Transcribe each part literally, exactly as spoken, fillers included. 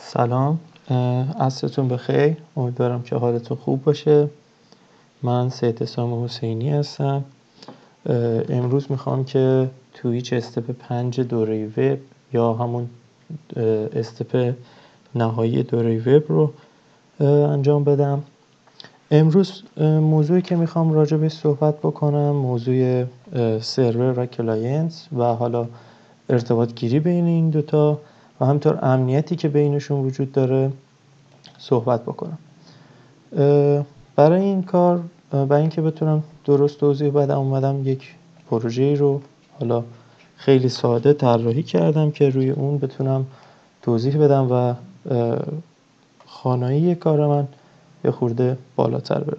سلام، عصرتون بخیر. امیدوارم که حالتون خوب باشه. من سید حسام حسینی هستم. امروز میخوام که تو هیچ استپ پنج دوره وب یا همون استپ نهایی دوره وب رو انجام بدم. امروز موضوعی که میخوام راجع بهش صحبت بکنم موضوع سرور و کلاینت و حالا ارتباط گیری بین این دوتا و همینطور امنیتی که بینشون وجود داره صحبت بکنم. برای این کار برای اینکه بتونم درست توضیح بدم اومدم یک پروژه‌ای رو حالا خیلی ساده طراحی کردم که روی اون بتونم توضیح بدم و خوانایی کار من یه خورده بالاتر بره.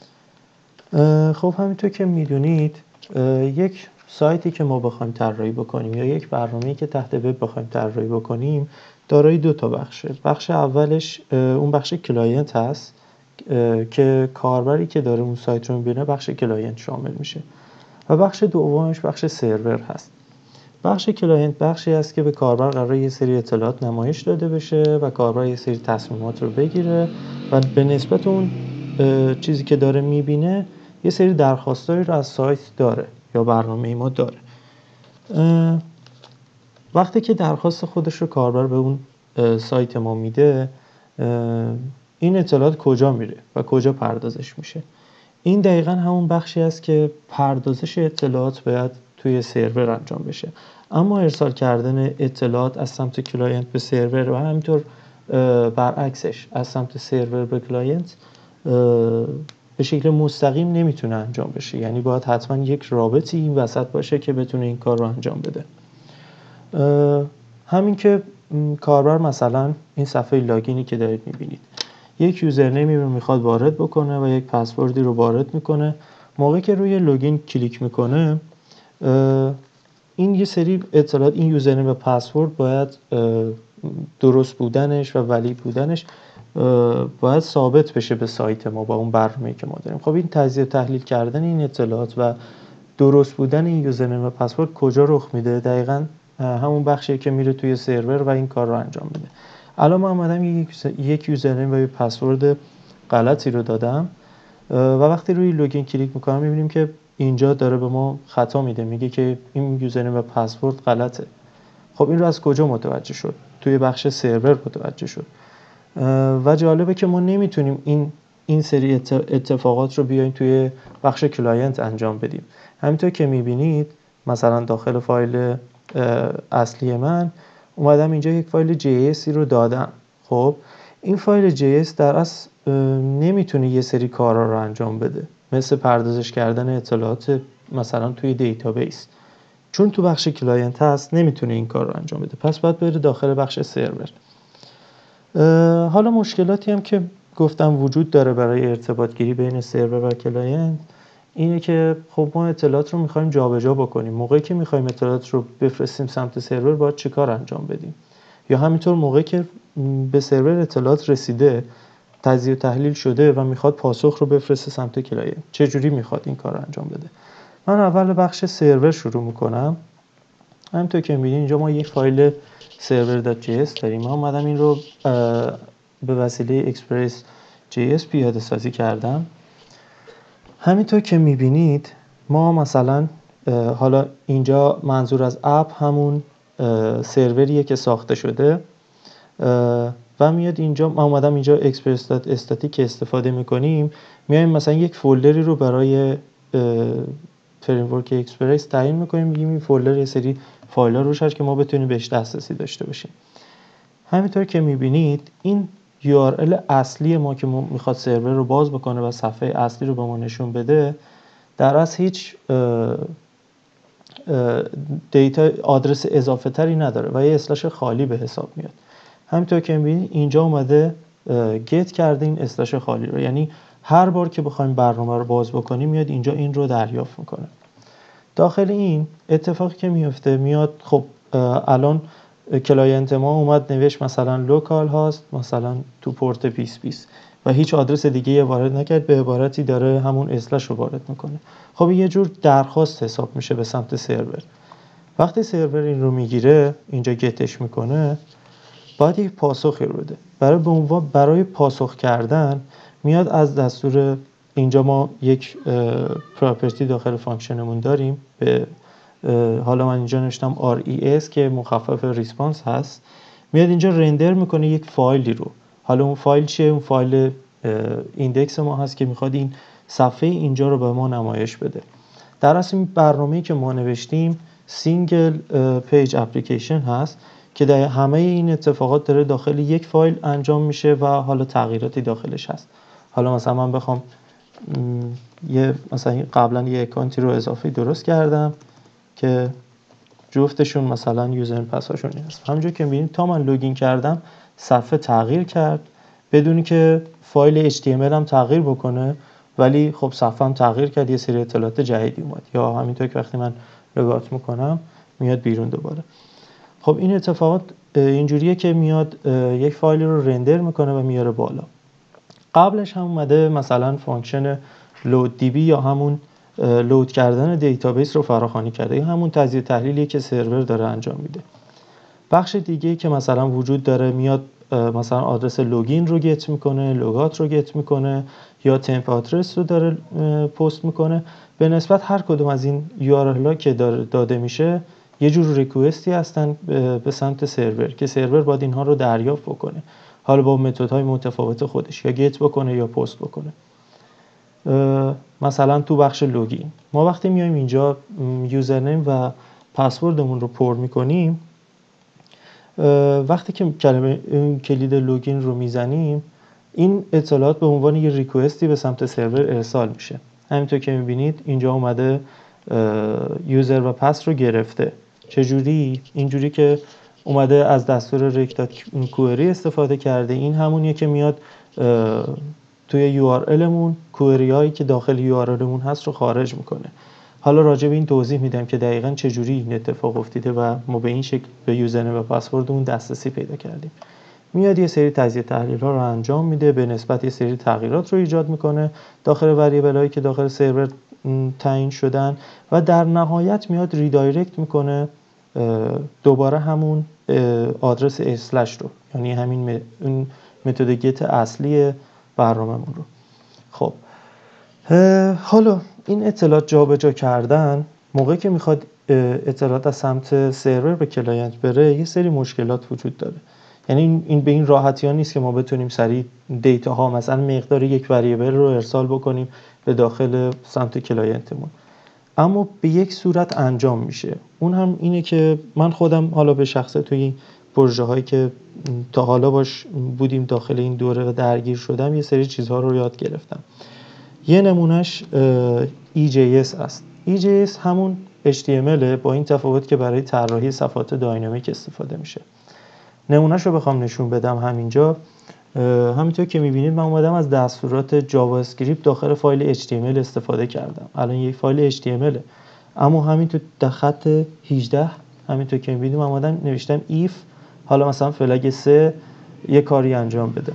خب همینطور که میدونید یک سایتی که ما بخوایم طراحی بکنیم یا یک برنامه‌ای که تحت وب بخوایم طراحی بکنیم دارای دو تا بخشه. بخش اولش اون بخش کلاینت هست که کاربری که داره اون سایت رو می‌بینه بخش کلاینت شامل میشه و بخش دومش بخش سرور هست. بخش کلاینت بخشی است که به کاربر قراره یه سری اطلاعات نمایش داده بشه و کاربر یه سری تصمیمات رو بگیره و به نسبت اون چیزی که داره می‌بینه یه سری درخواستایی رو از سایت داره یا برنامه ما داره. وقتی که درخواست خودش رو کاربر به اون سایت ما میده این اطلاعات کجا میره و کجا پردازش میشه؟ این دقیقاً همون بخشی است که پردازش اطلاعات باید توی سرور انجام بشه، اما ارسال کردن اطلاعات از سمت کلاینت به سرور و همینطور برعکسش از سمت سرور به کلاینت به شکل مستقیم نمیتونه انجام بشه. یعنی باید حتما یک رابطی این وسط باشه که بتونه این کار رو انجام بده. همین که کاربر مثلا این صفحه لاگینی که دارید میبینید یک یوزرنیمی رو میخواد وارد بکنه و یک پسوردی رو وارد میکنه. موقعی که روی لوگین کلیک میکنه این یه سری اطلاعات این یوزرنیم و پسورد باید درست بودنش و ولید بودنش باید ثابت بشه به سایت ما با اون برنامه‌ای که ما داریم. خب این تجزیه و تحلیل کردن این اطلاعات و درست بودن این یوزرنیم و پسورد کجا رخ میده؟ دقیقاً همون بخشی که میره توی سرور و این کار رو انجام میده. الان من اومدم یک یوزرنیم و یک پسورد غلطی رو دادم و وقتی روی لوگین کلیک میکنم میبینیم که اینجا داره به ما خطا میده، میگه که این یوزرنیم و پسورد غلطه. خب این رو از کجا متوجه شد؟ توی بخش سرور متوجه شد. و جالبه که ما نمیتونیم این این سری اتفاقات رو بیایم توی بخش کلاینت انجام بدیم. همینطور که میبینید مثلا داخل فایل اصلی من اومدم اینجا یک فایل جی اس رو دادم. خب این فایل جی اس در اصل نمیتونه یه سری کارا رو انجام بده، مثل پردازش کردن اطلاعات مثلا توی دیتابیس، چون تو بخش کلاینت هست نمیتونه این کار رو انجام بده، پس باید بره داخل بخش سرور. حالا مشکلاتی هم که گفتم وجود داره برای ارتباط گیری بین سرور و کلاینت اینه که خب ما اطلاعات رو میخوایم جابجا بکنیم. موقعی که میخوایم اطلاعات رو بفرستیم سمت سرور باید چه کار انجام بدیم؟ یا همینطور موقعی که به سرور اطلاعات رسیده تجزیه و تحلیل شده و میخواد پاسخ رو بفرسته سمت کلاینت چه جوری میخواد این کار رو انجام بده؟ من اول بخش سرور شروع میکنم. همونطور که میبینید اینجا ما یک فایل server.js داریم. من اومدم این رو به وسیله express.js پیاده سازی کردم. همینطور که میبینید ما مثلا حالا اینجا منظور از اپ همون سروریه که ساخته شده و میاد اینجا ما اومدم اینجا express.static که استفاده میکنیم میایم مثلا یک فولدری رو برای فریمورک اکسپرس تعیین میکنیم، میگیم این فولدر یه سری فایل‌ها روش هست که ما بتونیم بهش دسترسی داشته باشیم. همینطور که میبینید این یو آر ال اصلی ما که میخواد سرور رو باز بکنه و صفحه اصلی رو به ما نشون بده در اصل هیچ دیتا آدرس اضافه تری نداره و یه اسلش خالی به حساب میاد. همینطور که میبینید اینجا اومده گت کرده این اسلش خالی رو، یعنی هر بار که بخوایم برنامه رو باز بکنیم میاد اینجا این رو دریافت میکنه. داخل این اتفاقی که میفته میاد خب الان کلاینت ما اومد نوشت مثلا لوکال هاست مثلا تو پورت بیست بیست و هیچ آدرس دیگه وارد نکرد، به عبارتی داره همون اسلش رو وارد میکنه. خب یه جور درخواست حساب میشه به سمت سرور. وقتی سرور این رو میگیره اینجا گتش میکنه باید یک پاسخی رو بده. برای به عنوان برای پاسخ کردن میاد از دستور، اینجا ما یک پراپرتی داخل فانکشنمون داریم به حالا من اینجا نوشتم آر ای اس که مخفف ریسپانس هست، میاد اینجا رندر میکنه یک فایلی رو. حالا اون فایل چیه؟ اون فایل ایندکس ما هست که میخواد این صفحه اینجا رو به ما نمایش بده. در اصل این برنامه‌ای که ما نوشتیم سینگل پیج اپلیکیشن هست که در همه این اتفاقات داره داخل یک فایل انجام میشه و حالا تغییراتی داخلش هست. حالا مثلا من بخوام یه مثلا قبلا یه اکانتی رو اضافی درست کردم که جفتشون مثلا یوزر پس‌هاشون هست. همونجوری که می‌بینید تا من لوگین کردم صفحه تغییر کرد بدونی که فایل اچ تی ام ال هم تغییر بکنه، ولی خب صفحه هم تغییر کرد، یه سری اطلاعات جدیدی اومد. یا همینطور که وقتی من لوگات میکنم میاد بیرون دوباره. خب این اتفاقات اینجوریه که میاد یک فایل رو رندر میکنه و میاره بالا. قبلش هم اومده مثلا فانکشن لود دی بی یا همون لود کردن دیتابیس رو فراخوانی کرده. این همون تجزیه تحلیلیه که سرور داره انجام میده. بخش دیگه‌ای که مثلا وجود داره میاد مثلا آدرس لوگین رو گت میکنه، لوگات رو گت میکنه یا تمپ آدرس رو داره پست میکنه. به نسبت هر کدوم از این یو آر ال ها که داده میشه یه جور ریکوئستی هستن به سمت سرور که سرور باید اینها رو دریافت بکنه، حالا با متدهای متفاوت خودش، یا گت بکنه یا پست بکنه. مثلا تو بخش لوگین ما وقتی میایم اینجا یوزرنیم و پسوردمون رو پر میکنیم، وقتی که کلمه کلید لوگین رو میزنیم این اطلاعات به عنوان یه ریکوئستی به سمت سرور ارسال میشه. همینطور که میبینید اینجا اومده یوزر و پس رو گرفته. چجوری؟ اینجوری که اومده از دستور ریکتات کوئری استفاده کرده. این همونیه که میاد توی یو آر المون کوئری هایی که داخل یو آر المون هست رو خارج میکنه. حالا راجع به این توضیح میدم که دقیقاً چجوری این اتفاق افتیده و ما به این شکل به یوزرنیم و پسوردمون دسترسی پیدا کردیم. میاد یه سری تجزیه تحلیل ها رو انجام میده، به نسبت یه سری تغییرات رو ایجاد میکنه داخل وریبل هایی که داخل سرور تعیین شدن و در نهایت میاد ریدایرکت میکنه دوباره همون آدرس اسلش رو، یعنی همین اون متد گت اصلی برنامه‌مون رو. خب حالا این اطلاعات جابجا کردن موقعی که میخواد اطلاعات از سمت سرور به کلاینت بره یه سری مشکلات وجود داره. یعنی این به این راحتی ها نیست که ما بتونیم سریع دیتا ها مثلا مقدار یک وریبل رو ارسال بکنیم به داخل سمت کلاینتمون، اما به یک صورت انجام میشه. اون هم اینه که من خودم حالا به شخصه توی پروژه هایی که تا حالا باش بودیم داخل این دوره درگیر شدم یه سری چیزها رو یاد گرفتم. یه نمونهش ای جی اس است. ای جی اس همون اچ تی ام ال با این تفاوت که برای طراحی صفحات داینامیک استفاده میشه. نمونهش رو بخوام نشون بدم همینجا، همینطور که میبینید من اومدم از دستورات جاوا اسکریپت داخل فایل اچ تی ام ال استفاده کردم. الان یک فایل اچ تی ام ال، اما همینطور در خط هجده همینطور که میبینید من اومدم نوشتم ایف حالا مثلا فلگ سه یه کاری انجام بده.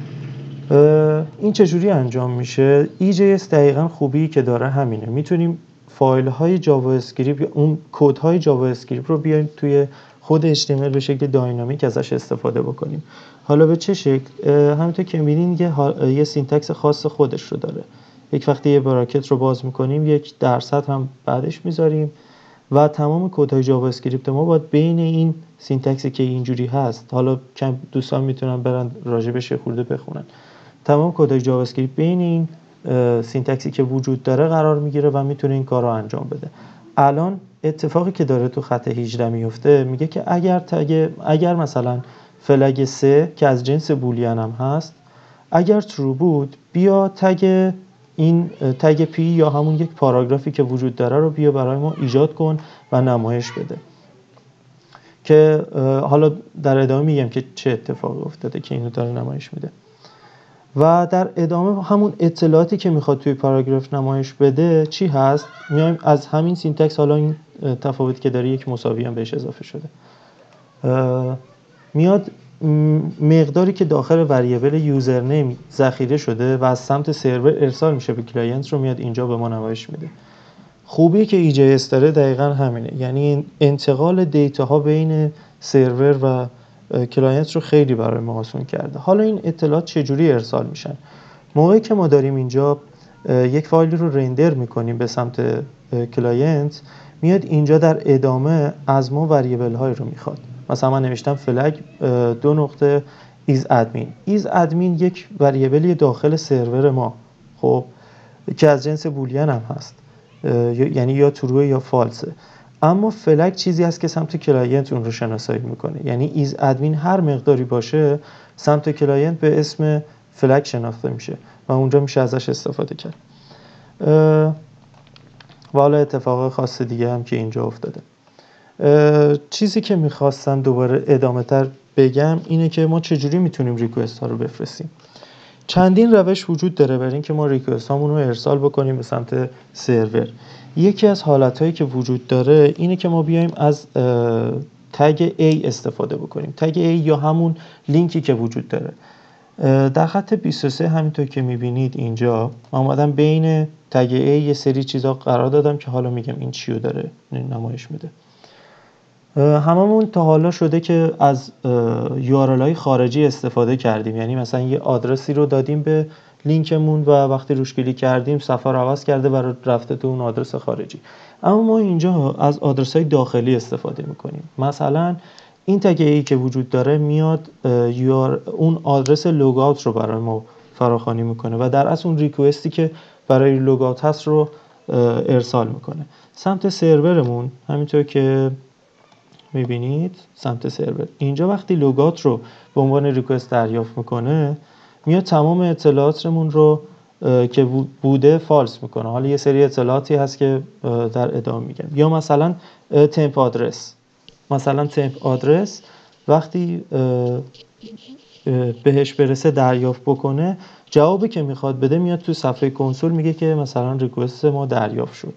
این چجوری انجام میشه؟ ای جی اس دقیقاً خوبی که داره همینه، میتونیم فایل های جاوا اسکریپت یا اون کد های جاوا اسکریپت رو بیایم توی خود اچ تی ام ال به شکل داینامیک ازش استفاده بکنیم. حالا به چه شکل؟ همونطور که می‌بینید یه, یه سینتکس خاص خودش رو داره. یک وقتی یه براکت رو باز می‌کنیم یک درصد هم بعدش می‌ذاریم و تمام کدهای جاوا اسکریپت ما باید بین این سینتکسی که اینجوری هست، حالا کم دوستان میتونن برن راجبش خورده بخونن، تمام کدهای جاوا اسکریپت بین این سینتکسی که وجود داره قرار میگیره و میتونه این کار رو انجام بده. الان اتفاقی که داره تو خط هجده میفته میگه که اگر تگ اگر مثلا فلگ سه که از جنس بولیان هم هست اگر ترو بود، بیا تگ این تگ پی یا همون یک پاراگرافی که وجود داره رو بیا برای ما ایجاد کن و نمایش بده. که حالا در ادامه میگم که چه اتفاقی افتاده که اینو داره نمایش میده. و در ادامه همون اطلاعاتی که میخواد توی پاراگراف نمایش بده چی هست، میایم از همین سینتکس، حالا این تفاوتی که داره یک مساوی هم بهش اضافه شده، میاد مقداری که داخل وریبل یوزرنیم ذخیره شده و از سمت سرور ارسال میشه به کلاینت رو میاد اینجا به ما نمایش میده. خوبی که ای جی اس داره دقیقاً همینه، یعنی انتقال دیتا ها بین سرور و کلاینت رو خیلی برای ما آسون کرده. حالا این اطلاعات چجوری ارسال میشن؟ موقعی که ما داریم اینجا یک فایل رو رندر میکنیم به سمت کلاینت، میاد اینجا در ادامه از ما وریبل های رو میخواد. مثلا من نوشتم فلگ دو نقطه ایز ادمین. ایز ادمین یک وریبلی داخل سرور ما، خب که از جنس بولین هم هست، یعنی یا تروه یا فالسه. اما فلگ چیزی هست که سمت کلاینت اون رو شناسایی میکنه، یعنی ایز ادمین هر مقداری باشه سمت کلاینت به اسم فلگ شناخته میشه و اونجا میشه ازش استفاده کرد. و حالا اتفاق خاص دیگه هم که اینجا افتاده. چیزی که میخواستم دوباره ادامه تر بگم اینه که ما چجوری میتونیم ریکوست ها رو بفرستیم. چندین روش وجود داره برای اینکه ما ریکوست هامون رو ارسال بکنیم به سمت سرور. یکی از حالتهایی که وجود داره اینه که ما بیایم از تگ A استفاده بکنیم. تگ A یا همون لینکی که وجود داره. در خط بیست و سه همینطور که میبینید اینجا من اومدم بین تگ A یه سری چیزا قرار دادم که حالا میگم این چیو داره نمایش میده. هممون تا حالا شده که از یو آر ال های خارجی استفاده کردیم، یعنی مثلا یه آدرسی رو دادیم به لینکمون و وقتی روش کلیک کردیم صفحه رو عوض کرده و رفته تو اون آدرس خارجی. اما ما اینجا از آدرس های داخلی استفاده میکنیم. مثلا این تگ ای که وجود داره میاد اون آدرس لوگ اوت رو برای ما فراخوانی میکنه و در اصل اون ریکوستی که برای لوگ اوت هست رو ارسال میکنه. سمت سرورمون همینطور که میبینید سمت سرور اینجا وقتی لوگ اوت رو به عنوان ریکوست دریافت میکنه میاد تمام اطلاعاتمون رو که بوده فالس میکنه. حالا یه سری اطلاعاتی هست که در ادامه میگم. یا مثلا تمپ آدرس، مثلا تمپ آدرس وقتی بهش برسه دریافت بکنه، جوابی که میخواد بده میاد تو صفحه کنسول میگه که مثلا ریکوست ما دریافت شد.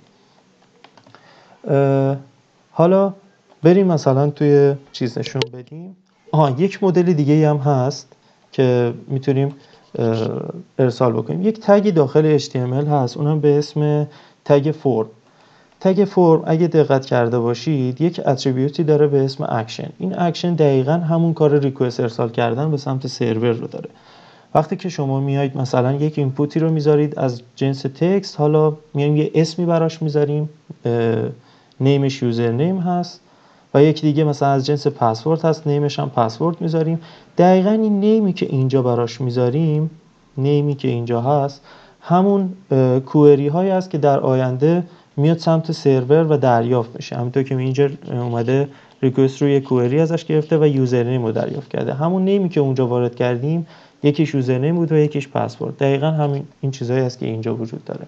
حالا بریم مثلا توی چیز نشون بدیم. آها یک مدل دیگه هم هست که میتونیم ارسال بکنیم. یک تگ داخل اچ تی ام ال هست، اونم به اسم تگ فرم. تگ فرم اگه دقت کرده باشید یک اتریبیوتی داره به اسم اکشن. این اکشن دقیقاً همون کار ریکوست ارسال کردن به سمت سرور رو داره. وقتی که شما میایید مثلا یک اینپوتی رو میذارید از جنس تکست، حالا میایم یه اسمی براش میذاریم، نیمش یوزر نیم هست و یک دیگه مثلا از جنس پسورد هست، نیمش هم پسورد میذاریم. دقیقاً این نیمی که اینجا براش میذاریم، نیمی که اینجا هست همون کوئری هایی هست که در آینده میاد سمت سرور و دریافت میشه. همونطور که اینجا اومده ریکوست رو یک کوئری ازش گرفته و یوزر نیم رو دریافت کرده. همون نیمی که اونجا وارد کردیم یکیش یوزر نیم بود و یکیش پسورد. دقیقاً همین این چیزایی هست که اینجا وجود داره.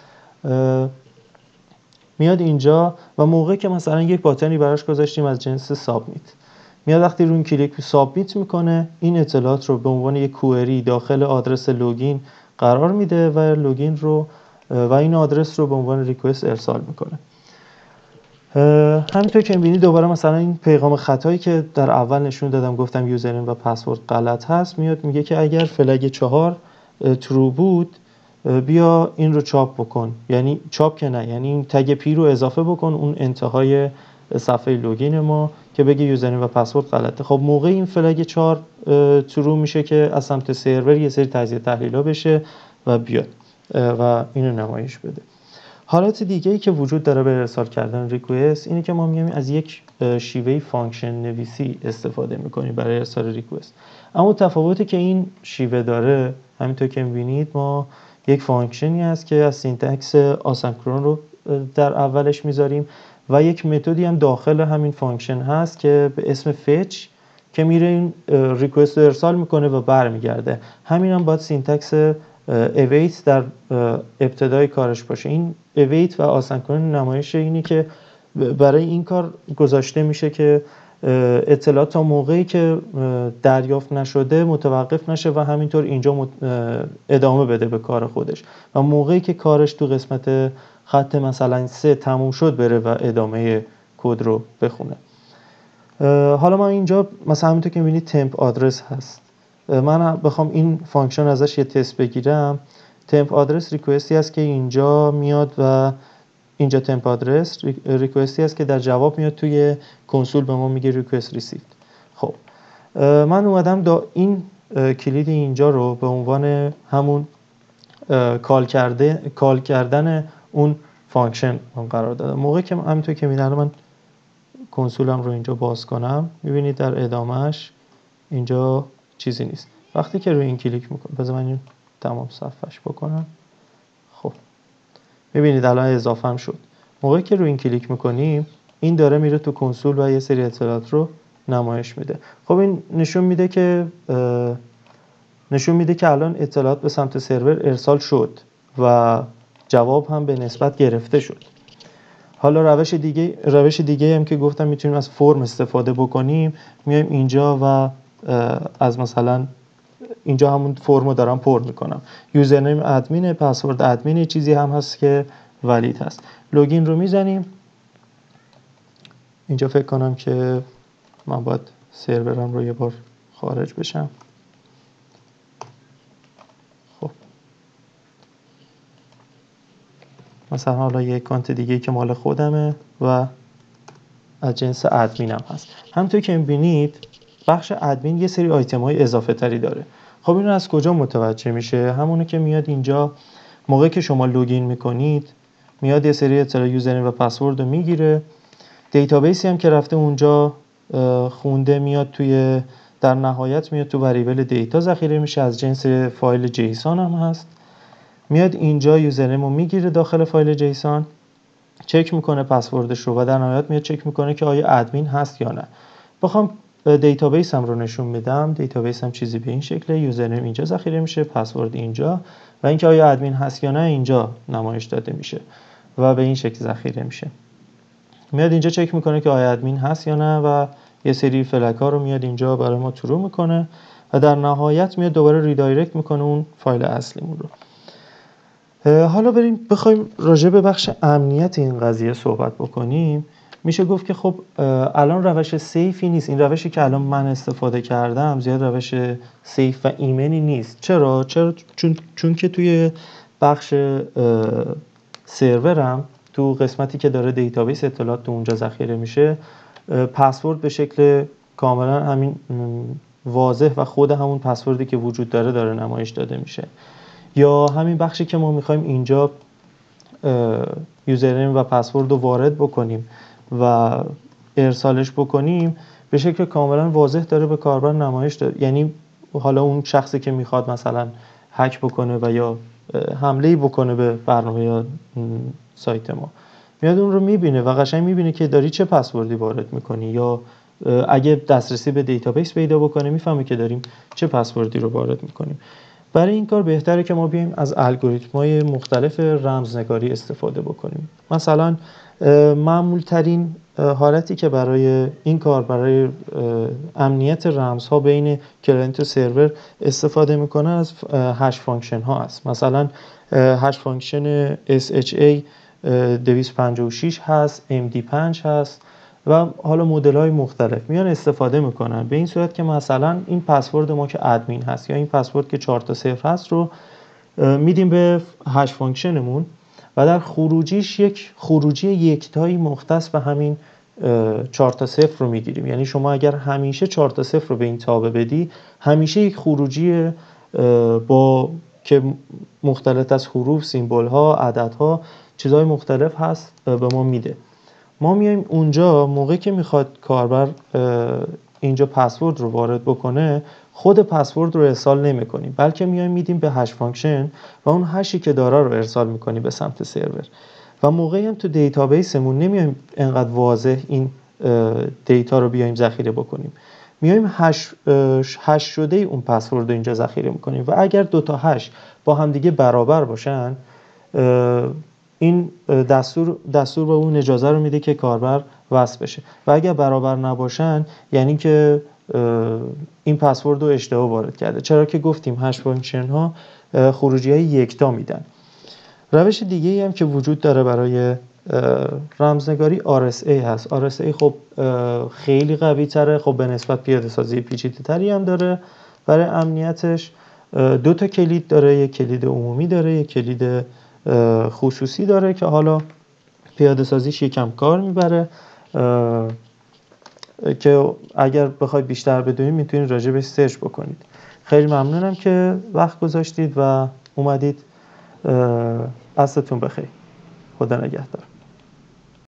میاد اینجا و موقعی که مثلا یک باتنی براش گذاشتیم از جنس سابمیت، میاد وقتی رو این کلیک سابمیت میکنه این اطلاعات رو به عنوان یک کوئری داخل آدرس لوگین قرار میده و لوگین رو و این آدرس رو به عنوان ریکوست ارسال میکنه. همینطور که می‌بینید دوباره مثلا این پیغام خطایی که در اول نشون دادم گفتم یوزرنیم و پسورد غلط هست، میاد میگه که اگر فلگ چهار ترو بود بیا این رو چاپ بکن، یعنی چاپ که نه، یعنی این تگ پی رو اضافه بکن اون انتهای صفحه لوگین ما که بگه یوزرنیم و پسورد غلطه. خب موقع این فلگ چهار ترو میشه که از سمت سرور یه سری تجزیه تحلیل‌ها بشه و بیاد و اینو نمایش بده. حالت دیگه‌ای که وجود داره برای ارسال کردن ریکوست اینه که ما میایم از یک شیوه فانکشن نویسی استفاده میکنیم برای ارسال ریکوست. اما تفاوتی که این شیوه داره همینطور که میبینید ما یک فانکشنی هست که از سینتکس آسینکرون رو در اولش میذاریم و یک متدی هم داخل همین فانکشن هست که به اسم fetch که میره این ریکوست رو ارسال میکنه و برمیگرده. همین هم باید سینتکس await در ابتدای کارش باشه. این await و آسینکرون نمایش اینی که برای این کار گذاشته میشه که اطلاعات تا موقعی که دریافت نشده متوقف نشه و همینطور اینجا ادامه بده به کار خودش و موقعی که کارش تو قسمت خط مثلا سه تموم شد بره و ادامه کد رو بخونه. حالا ما اینجا مثلا همینطور که میبینید تمپ آدرس هست، من بخوام این فانکشن ازش یه تست بگیرم، تمپ آدرس ریکوستی هست که اینجا میاد و اینجا تمپ آدرس ریکوستی هست که در جواب میاد توی کنسول به ما میگه ریکوست ریسیود. خب من اومدم دا این کلید اینجا رو به عنوان همون کال کرده کال کردن اون فانکشن قرار دادم. موقعی که همینطور که می‌بینید من کنسولم رو اینجا باز کنم، می‌بینید در ادامهش اینجا چیزی نیست. وقتی که روی این کلیک میکنم، بذار من این تمام صفحش بکنم. خب می‌بینید الان اضافه هم شد. موقعی که روی این کلیک میکنیم این داره میره تو کنسول و یه سری اطلاعات رو نمایش میده. خب این نشون میده که نشون میده که الان اطلاعات به سمت سرور ارسال شد و جواب هم به نسبت گرفته شد. حالا روش دیگه روش دیگه هم که گفتم میتونیم از فرم استفاده بکنیم. میایم اینجا و از مثلا اینجا همون فرمو دارم پر میکنم. یوزرنیم ادمین، پسورد ادمین، چیزی هم هست که ولید هست. لوگین رو میزنیم. اینجا فکر کنم که من باید سرورم رو یه بار خارج بشم. خب مثلا حالا یه اکانت دیگه که مال خودمه و از جنس ادمینم هست. همونطور که می‌بینید بخش ادمین یه سری آیتم‌های اضافه تری داره. خب اینو از کجا متوجه میشه؟ همونه که میاد اینجا موقعی که شما لوگین میکنید میاد یه سری اطلاع یوزرنیم و پسورد رو میگیره. دیتابیسی هم که رفته اونجا خونده میاد توی در نهایت میاد تو وریبل دیتا ذخیره میشه، از جنس فایل جیسون هم هست. میاد اینجا یوزرنیم رو میگیره داخل فایل جیسون، چک میکنه پسوردش رو و در نهایت میاد چک میکنه که آیا ادمین هست یا نه. بخوام دیتابیس هم رو نشون میدم، دیتابیس هم چیزی به این شکله، یوزرنیم اینجا ذخیره میشه، پسورد اینجا و اینکه آیا ادمین هست یا نه اینجا نمایش داده میشه و به این شکل ذخیره میشه. میاد اینجا چک میکنه که آیا ادمین هست یا نه و یه سری فلک ها رو میاد اینجا برای ما ترو میکنه و در نهایت میاد دوباره ریدایرکت میکنه اون فایل اصلیمون رو. حالا بریم بخوایم راجع به بخش امنیت این قضیه صحبت بکنیم. میشه گفت که خب الان روش سیفی نیست. این روشی که الان من استفاده کردم زیاد روش سیف و ایمنی نیست. چرا؟ چرا؟ چون چون که توی بخش سرورم تو قسمتی که داره دیتابیس اطلاعات تو اونجا ذخیره میشه، پسورد به شکل کاملا همین واضح و خود همون پسوردی که وجود داره داره نمایش داده میشه. یا همین بخشی که ما میخوایم اینجا یوزرنیم و پسورد رو وارد بکنیم و ارسالش بکنیم به شکل کاملا واضح داره به کاربر نمایش داده. یعنی حالا اون شخصی که میخواد مثلا هک بکنه و یا حمله‌ای بکنه به برنامه یا سایت ما، میاد اون رو میبینه و قشنگ میبینه که داری چه پسوردی وارد میکنی، یا اگه دسترسی به دیتابیس پیدا بکنه میفهمه که داریم چه پسوردی رو وارد میکنیم. برای این کار بهتره که ما بیایم از الگوریتم‌های مختلف رمزنگاری استفاده بکنیم. مثلا معمول ترین حالتی که برای این کار برای امنیت رمزها بین کلاینت و سرور استفاده میکنه از هش فانکشن ها است. مثلا هش فانکشن اس اچ ای دویست و پنجاه و شش هست، ام دی پنج هست و حالا مدل های مختلف میان استفاده میکنن به این صورت که مثلا این پسورد ما که ادمین هست یا این پسورد که چهار تا صفر هست رو میدیم به هش فانکشنمون و در خروجیش یک خروجی یکتایی مختص به همین چهار تا صفر رو میگیریم. یعنی شما اگر همیشه چهار تا صفر رو به این تابع بدی، همیشه یک خروجی با که مختلط از حروف، سیمبل ها، عدد ها، چیزهای مختلف هست به ما میده. ما میایم اونجا موقعی که میخواد کاربر اینجا پسورد رو وارد بکنه، خود پسورد رو ارسال نمی کنیم، بلکه میایم میدیم به هش فانکشن و اون هشی که داره رو ارسال میکنیم به سمت سرور. و موقعی هم تو دیتابیسمون نمیایم انقدر واضح این دیتا رو بیایم ذخیره بکنیم، میایم هش هش شده اون پسورد رو اینجا ذخیره میکنیم و اگر دو تا هش با هم دیگه برابر باشن، این دستور دستور به اون اجازه رو میده که کاربر وصل بشه و اگر برابر نباشن یعنی که این پسورد رو اشتباه وارد کرده. چرا که گفتیم هش فانکشن ها خروجی های یکتا میدن. روش دیگه ای هم که وجود داره برای رمزنگاری آر اس ای هست. آر اس ای خب خیلی قوی تره، خب به نسبت پیاده سازی پیچیده تری هم داره. برای امنیتش دو تا کلید داره، یک کلید عمومی داره، یک کلید خصوصی داره که حالا پیاده سازیش یکم کار میبره. که اگر بخواید بیشتر بدونید میتونید راجع بهش سرچ بکنید. خیلی ممنونم که وقت گذاشتید و اومدید. عصرتون بخیر. خدا نگهدار.